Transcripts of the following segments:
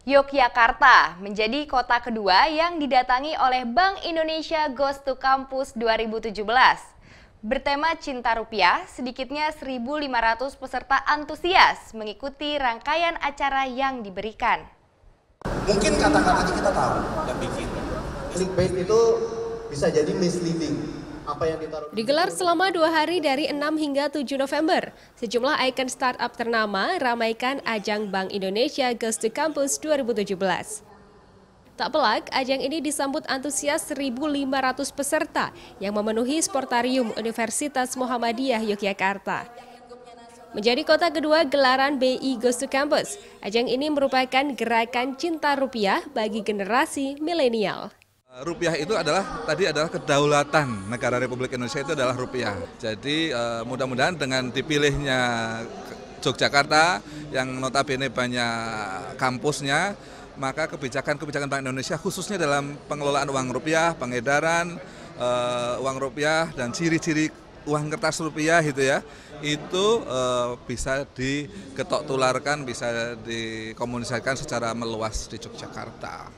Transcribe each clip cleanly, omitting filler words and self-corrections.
Yogyakarta menjadi kota kedua yang didatangi oleh Bank Indonesia Goes to Campus 2017. Bertema Cinta Rupiah, sedikitnya 1.500 peserta antusias mengikuti rangkaian acara yang diberikan. Mungkin kata-katanya kita tahu yang bikin. Clickbait itu bisa jadi misleading. Digelar selama 2 hari dari 6 hingga 7 November, sejumlah ikon startup ternama ramaikan ajang Bank Indonesia Goes to Campus 2017. Tak pelak, ajang ini disambut antusias 1.500 peserta yang memenuhi Sportarium Universitas Muhammadiyah Yogyakarta. Menjadi kota kedua gelaran BI Goes to Campus, ajang ini merupakan gerakan cinta rupiah bagi generasi milenial. Rupiah itu adalah kedaulatan negara Republik Indonesia, itu adalah rupiah. Jadi mudah-mudahan dengan dipilihnya Yogyakarta yang notabene banyak kampusnya, maka kebijakan-kebijakan Bank Indonesia khususnya dalam pengelolaan uang rupiah, pengedaran uang rupiah dan ciri-ciri uang kertas rupiah itu bisa diketok tularkan, bisa dikomunikasikan secara meluas di Yogyakarta.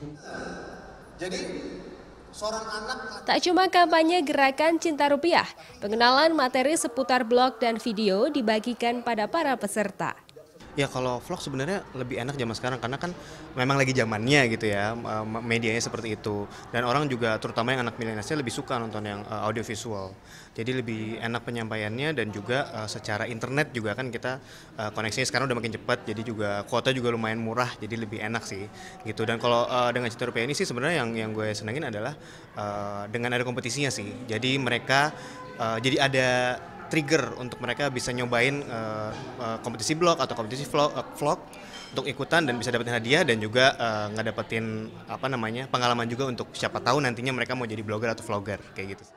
Jadi seorang anak tak cuma kampanye gerakan cinta rupiah, pengenalan materi seputar blog dan video dibagikan pada para peserta. Ya kalau vlog sebenarnya lebih enak zaman sekarang karena kan memang lagi zamannya gitu ya, medianya seperti itu. Dan orang juga terutama yang anak milenialnya lebih suka nonton yang audiovisual. Jadi lebih enak penyampaiannya dan juga secara internet juga kan kita koneksinya sekarang udah makin cepat, jadi juga kuota juga lumayan murah, jadi lebih enak sih gitu. Dan kalau dengan Cinta Rupiah ini sih sebenarnya yang gue senengin adalah dengan ada kompetisinya sih. Jadi mereka jadi ada trigger untuk mereka bisa nyobain kompetisi blog atau kompetisi vlog untuk ikutan dan bisa dapetin hadiah dan juga ngedapetin pengalaman juga untuk siapa tahu nantinya mereka mau jadi blogger atau vlogger kayak gitu.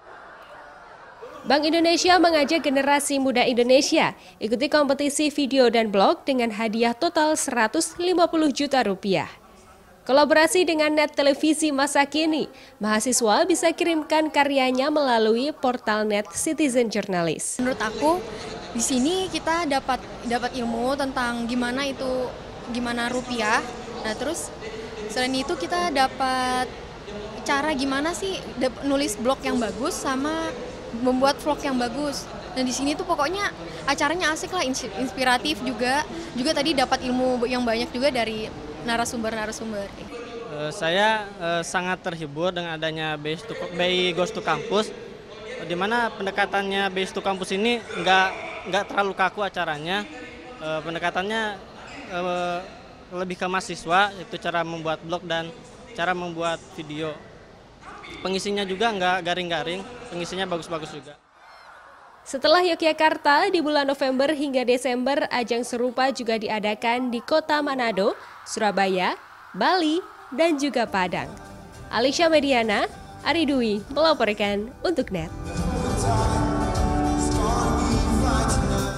Bank Indonesia mengajak generasi muda Indonesia ikuti kompetisi video dan blog dengan hadiah total 150 juta rupiah. Kolaborasi dengan Net Televisi masa kini, mahasiswa bisa kirimkan karyanya melalui portal Net Citizen Journalist. Menurut aku, di sini kita dapat ilmu tentang gimana rupiah. Nah, terus selain itu kita dapat cara gimana sih nulis blog yang bagus sama membuat vlog yang bagus. Nah, di sini tuh pokoknya acaranya asik lah, inspiratif juga. Juga tadi dapat ilmu yang banyak juga dari narasumber. Saya sangat terhibur dengan adanya BI Goes to Campus, di mana pendekatannya BI to Campus ini nggak terlalu kaku acaranya. Pendekatannya lebih ke mahasiswa, itu cara membuat blog dan cara membuat video. Pengisinya juga nggak garing-garing, pengisinya bagus-bagus juga. Setelah Yogyakarta, di bulan November hingga Desember, ajang serupa juga diadakan di Kota Manado, Surabaya, Bali, dan juga Padang. Alisha Mediana, Ari Dwi melaporkan untuk NET.